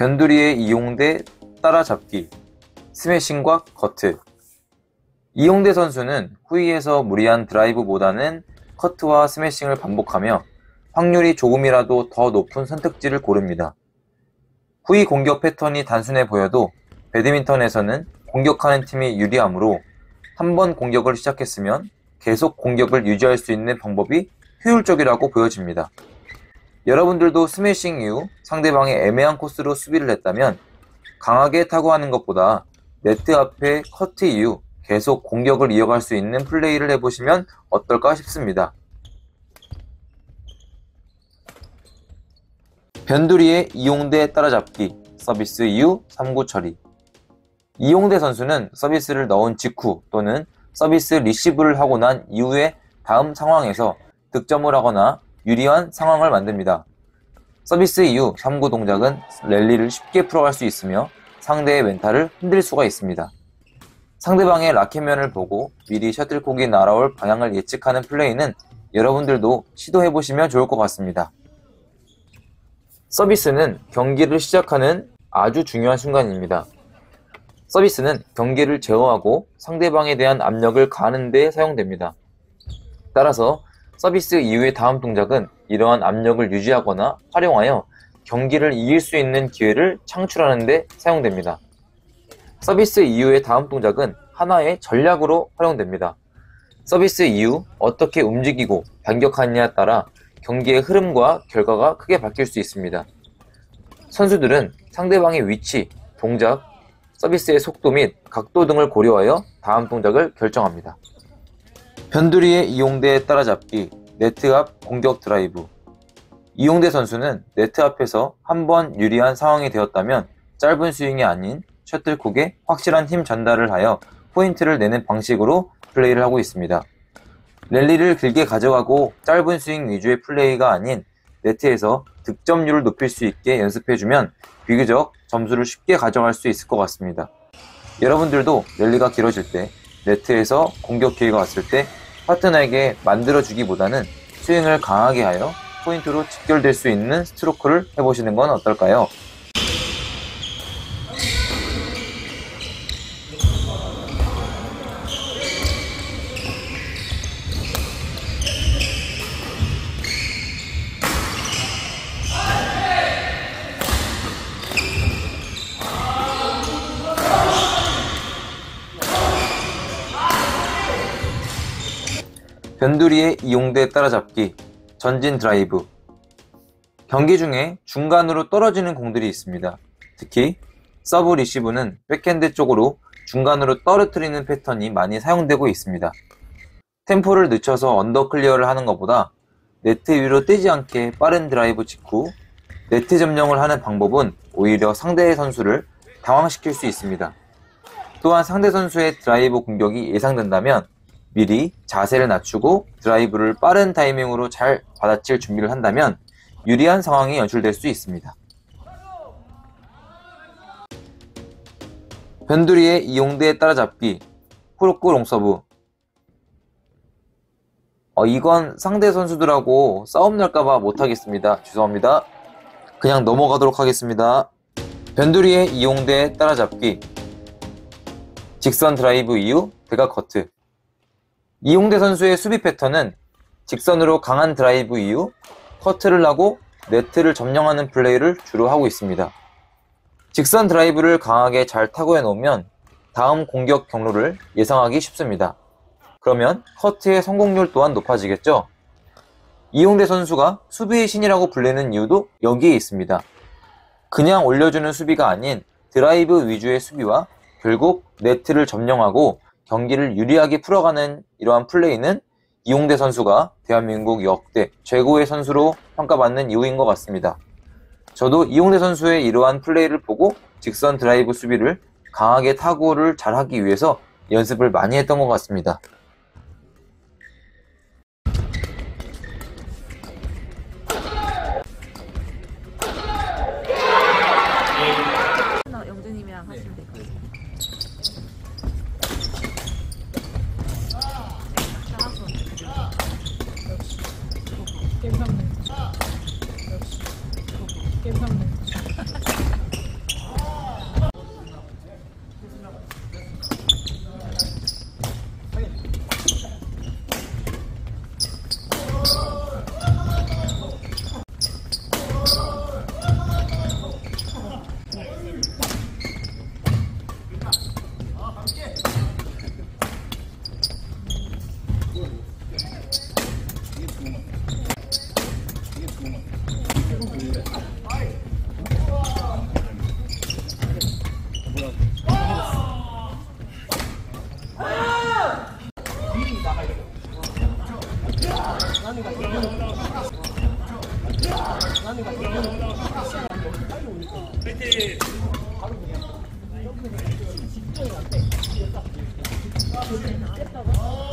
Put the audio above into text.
변두리의 이용대 따라잡기, 스매싱과 커트. 이용대 선수는 후위에서 무리한 드라이브보다는 커트와 스매싱을 반복하며 확률이 조금이라도 더 높은 선택지를 고릅니다. 후위 공격 패턴이 단순해 보여도 배드민턴에서는 공격하는 팀이 유리하므로 한 번 공격을 시작했으면 계속 공격을 유지할 수 있는 방법이 효율적이라고 보여집니다. 여러분들도 스매싱 이후 상대방의 애매한 코스로 수비를 했다면 강하게 타고 하는 것보다 네트 앞에 커트 이후 계속 공격을 이어갈 수 있는 플레이를 해보시면 어떨까 싶습니다. 변두리의 이용대 따라잡기, 서비스 이후 3구 처리. 이용대 선수는 서비스를 넣은 직후 또는 서비스 리시브를 하고 난 이후에 다음 상황에서 득점을 하거나 유리한 상황을 만듭니다. 서비스 이후 3구 동작은 랠리를 쉽게 풀어갈 수 있으며 상대의 멘탈을 흔들 수가 있습니다. 상대방의 라켓면을 보고 미리 셔틀콕이 날아올 방향을 예측하는 플레이는 여러분들도 시도해보시면 좋을 것 같습니다. 서비스는 경기를 시작하는 아주 중요한 순간입니다. 서비스는 경기를 제어하고 상대방에 대한 압력을 가하는 데 사용됩니다. 따라서 서비스 이후의 다음 동작은 이러한 압력을 유지하거나 활용하여 경기를 이길 수 있는 기회를 창출하는 데 사용됩니다. 서비스 이후의 다음 동작은 하나의 전략으로 활용됩니다. 서비스 이후 어떻게 움직이고 반격하느냐에 따라 경기의 흐름과 결과가 크게 바뀔 수 있습니다. 선수들은 상대방의 위치, 동작, 서비스의 속도 및 각도 등을 고려하여 다음 동작을 결정합니다. 변두리의 이용대 따라잡기, 네트 앞 공격 드라이브. 이용대 선수는 네트 앞에서 한번 유리한 상황이 되었다면 짧은 스윙이 아닌 셔틀콕에 확실한 힘 전달을 하여 포인트를 내는 방식으로 플레이를 하고 있습니다. 랠리를 길게 가져가고 짧은 스윙 위주의 플레이가 아닌 네트에서 득점률을 높일 수 있게 연습해주면 비교적 점수를 쉽게 가져갈 수 있을 것 같습니다. 여러분들도 랠리가 길어질 때 네트에서 공격 기회가 왔을 때 파트너에게 만들어주기보다는 스윙을 강하게 하여 포인트로 직결될 수 있는 스트로크를 해보시는 건 어떨까요? 변두리의 이용대 따라잡기, 전진 드라이브. 경기 중에 중간으로 떨어지는 공들이 있습니다. 특히 서브 리시브는 백핸드 쪽으로 중간으로 떨어뜨리는 패턴이 많이 사용되고 있습니다. 템포를 늦춰서 언더 클리어를 하는 것보다 네트 위로 뜨지 않게 빠른 드라이브 직후 네트 점령을 하는 방법은 오히려 상대의 선수를 당황시킬 수 있습니다. 또한 상대 선수의 드라이브 공격이 예상된다면 미리 자세를 낮추고 드라이브를 빠른 타이밍으로 잘 받아칠 준비를 한다면 유리한 상황이 연출될 수 있습니다. 변두리의 이용대 따라잡기, 후루크 롱서브. 이건 상대 선수들하고 싸움 날까봐 못하겠습니다. 죄송합니다. 그냥 넘어가도록 하겠습니다. 변두리의 이용대 따라잡기, 직선 드라이브 이후 대각 커트. 이용대 선수의 수비 패턴은 직선으로 강한 드라이브 이후 커트를 하고 네트를 점령하는 플레이를 주로 하고 있습니다. 직선 드라이브를 강하게 잘 타고 해놓으면 다음 공격 경로를 예상하기 쉽습니다. 그러면 커트의 성공률 또한 높아지겠죠? 이용대 선수가 수비의 신이라고 불리는 이유도 여기에 있습니다. 그냥 올려주는 수비가 아닌 드라이브 위주의 수비와 결국 네트를 점령하고 경기를 유리하게 풀어가는 이러한 플레이는 이용대 선수가 대한민국 역대 최고의 선수로 평가받는 이유인 것 같습니다. 저도 이용대 선수의 이러한 플레이를 보고 직선 드라이브 수비를 강하게 타구를 잘하기 위해서 연습을 많이 했던 것 같습니다. 영재님이랑 하시면 될 것 같아요. 게임 상대. 역시 게임 상대. 아,